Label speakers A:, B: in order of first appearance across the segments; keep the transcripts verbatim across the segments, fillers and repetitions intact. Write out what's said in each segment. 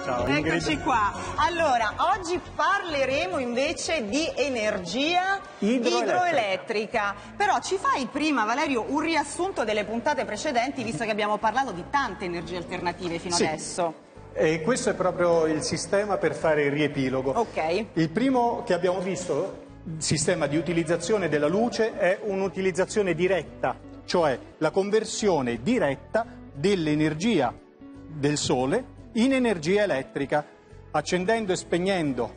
A: ciao.
B: Eccoci qua. Allora, oggi parleremo invece di energia
A: idroelettrica.
B: idroelettrica. Però ci fai prima, Valerio, un riassunto delle puntate precedenti, visto che abbiamo parlato di tante energie alternative fino
A: sì.
B: adesso.
A: E questo è proprio il sistema per fare il riepilogo.
B: Ok.
A: Il primo che abbiamo visto, il sistema di utilizzazione della luce, è un'utilizzazione diretta, cioè la conversione diretta dell'energia del sole in energia elettrica, accendendo e spegnendo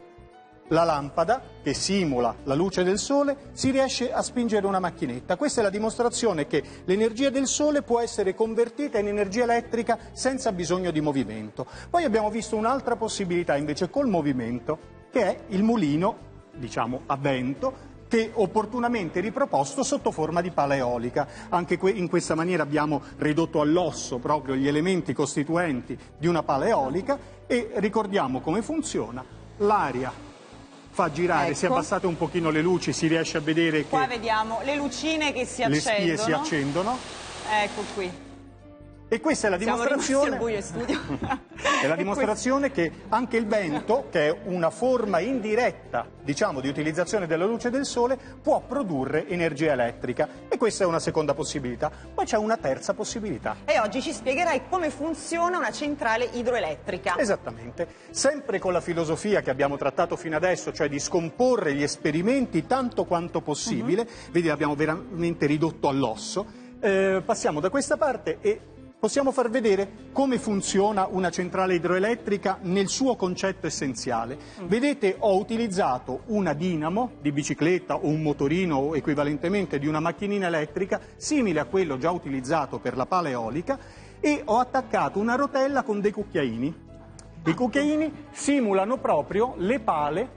A: la lampada che simula la luce del sole, si riesce a spingere una macchinetta. Questa è la dimostrazione che l'energia del sole può essere convertita in energia elettrica senza bisogno di movimento. Poi abbiamo visto un'altra possibilità invece col movimento, che è il mulino, diciamo a vento, che opportunamente riproposto sotto forma di pala eolica. Anche in questa maniera abbiamo ridotto all'osso proprio gli elementi costituenti di una pala eolica e ricordiamo come funziona. L'aria fa girare,
B: ecco.
A: Se abbassate un pochino le luci si riesce a vedere
B: Qua
A: che
B: vediamo le lucine che si
A: le
B: accendono.
A: spie si accendono.
B: Ecco qui.
A: E questa è la dimostrazione,
B: buio in studio.
A: è la dimostrazione che anche il vento, che è una forma indiretta, diciamo, di utilizzazione della luce del sole, può produrre energia elettrica. E questa è una seconda possibilità. Poi c'è una terza possibilità.
B: E oggi ci spiegherai come funziona una centrale idroelettrica.
A: Esattamente. Sempre con la filosofia che abbiamo trattato fino adesso, cioè di scomporre gli esperimenti tanto quanto possibile, uh-huh. Vedi, l'abbiamo veramente ridotto all'osso. Eh, passiamo da questa parte e possiamo far vedere come funziona una centrale idroelettrica nel suo concetto essenziale. Mm. Vedete, ho utilizzato una dinamo di bicicletta o un motorino o equivalentemente di una macchinina elettrica simile a quello già utilizzato per la pala eolica e ho attaccato una rotella con dei cucchiaini. I cucchiaini simulano proprio le pale,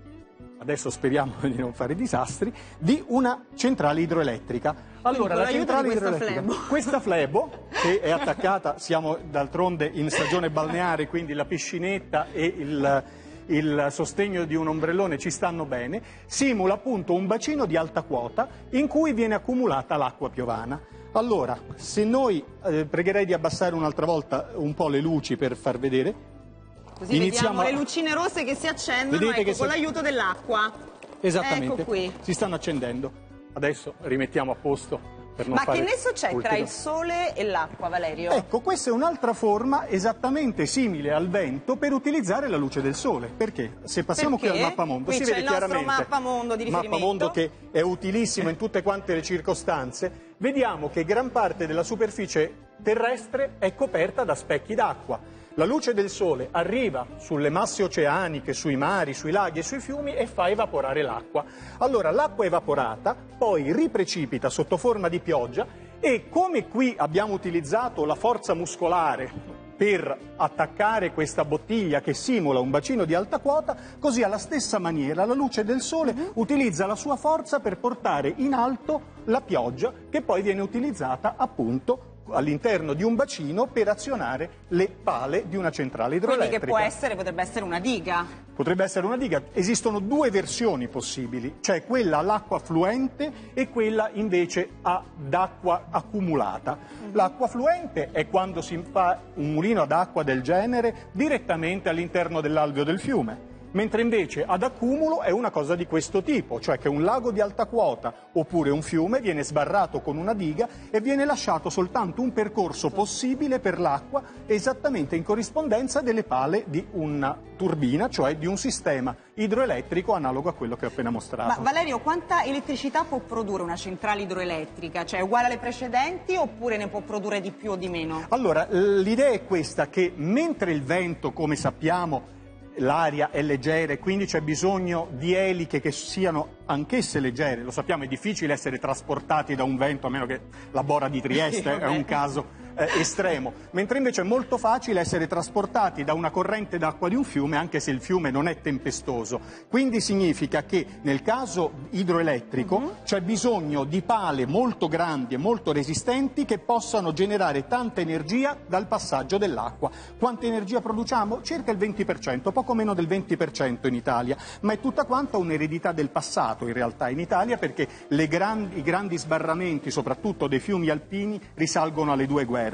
A: adesso speriamo di non fare disastri, di una centrale idroelettrica. Allora, la centrale idroelettrica,
B: flebo.
A: questa flebo, che è attaccata, siamo d'altronde in stagione balneare, quindi la piscinetta e il, il sostegno di un ombrellone ci stanno bene, simula appunto un bacino di alta quota in cui viene accumulata l'acqua piovana. Allora, se noi, eh, pregherei di abbassare un'altra volta un po' le luci per far vedere.
B: Così iniziamo vediamo le lucine rosse che si accendono, ecco, che con si... l'aiuto dell'acqua.
A: Esattamente,
B: ecco qui.
A: Si stanno accendendo. Adesso rimettiamo a posto per non
B: Ma
A: fare
B: che nesso c'è
A: ultimo.
B: tra il sole e l'acqua, Valerio?
A: Ecco, questa è un'altra forma esattamente simile al vento per utilizzare la luce del sole. Perché? Se passiamo
B: Perché?
A: qui al mappamondo,
B: qui
A: si
B: c'è
A: vede
B: il nostro
A: chiaramente
B: mappamondo di riferimento.
A: mappamondo che è utilissimo in tutte quante le circostanze. Vediamo che gran parte della superficie terrestre è coperta da specchi d'acqua. La luce del sole arriva sulle masse oceaniche, sui mari, sui laghi e sui fiumi e fa evaporare l'acqua. Allora l'acqua evaporata poi riprecipita sotto forma di pioggia e come qui abbiamo utilizzato la forza muscolare per attaccare questa bottiglia che simula un bacino di alta quota, così alla stessa maniera la luce del sole uh-huh. utilizza la sua forza per portare in alto la pioggia che poi viene utilizzata appunto all'interno di un bacino per azionare le pale di una centrale idroelettrica.
B: Quindi che può essere, potrebbe essere una diga? Potrebbe
A: essere una diga. Esistono due versioni possibili, cioè quella all'acqua fluente e quella invece ad acqua accumulata. Mm-hmm. L'acqua fluente è quando si fa un mulino ad acqua del genere direttamente all'interno dell'alveo del fiume. Mentre invece ad accumulo è una cosa di questo tipo, cioè che un lago di alta quota oppure un fiume viene sbarrato con una diga e viene lasciato soltanto un percorso possibile per l'acqua esattamente in corrispondenza delle pale di una turbina, cioè di un sistema idroelettrico analogo a quello che ho appena mostrato.
B: Ma Valerio, quanta elettricità può produrre una centrale idroelettrica? Cioè è uguale alle precedenti oppure ne può produrre di più o di meno?
A: Allora, l'idea è questa, che mentre il vento, come sappiamo, l'aria è leggera e quindi c'è bisogno di eliche che siano anch'esse leggere. Lo sappiamo, è difficile essere trasportati da un vento, a meno che la Bora di Trieste è un caso eh, estremo, mentre invece è molto facile essere trasportati da una corrente d'acqua di un fiume, anche se il fiume non è tempestoso. Quindi significa che nel caso idroelettrico mm-hmm. c'è bisogno di pale molto grandi e molto resistenti che possano generare tanta energia dal passaggio dell'acqua. Quanta energia produciamo? Circa il venti per cento, poco meno del venti per cento in Italia, ma è tutta quanta un'eredità del passato in realtà in Italia, perché le grandi, i grandi sbarramenti, soprattutto dei fiumi alpini, risalgono alle due guerre.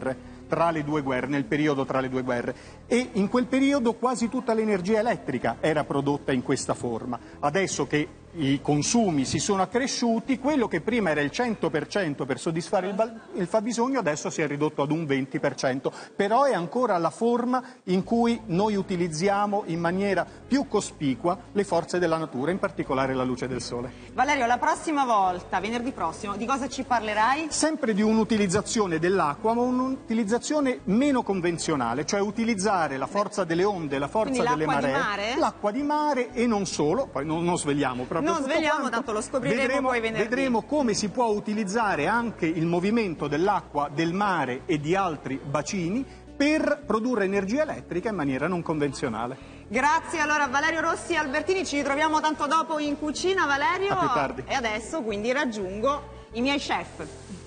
A: tra le due guerre, nel periodo tra le due guerre, e in quel periodo quasi tutta l'energia elettrica era prodotta in questa forma. Adesso che i consumi si sono accresciuti, quello che prima era il cento per cento per soddisfare il, il fabbisogno adesso si è ridotto ad un venti per cento, però è ancora la forma in cui noi utilizziamo in maniera più cospicua le forze della natura, in particolare la luce del sole.
B: Valerio, la prossima volta, venerdì prossimo, di cosa ci parlerai?
A: Sempre di un'utilizzazione dell'acqua, ma un'utilizzazione meno convenzionale, cioè utilizzare la forza delle onde, la forza
B: Quindi
A: delle maree,
B: l'acqua di mare?
A: l'acqua di mare e non solo, poi non, non svegliamo proprio
B: Non
A: tutto
B: svegliamo,
A: quanto.
B: tanto lo scopriremo
A: vedremo,
B: poi venerdì.
A: Vedremo come si può utilizzare anche il movimento dell'acqua del mare e di altri bacini per produrre energia elettrica in maniera non convenzionale.
B: Grazie allora a Valerio Rossi Albertini, ci ritroviamo tanto dopo in cucina, Valerio.
A: A più tardi.
B: E adesso quindi raggiungo i miei chef.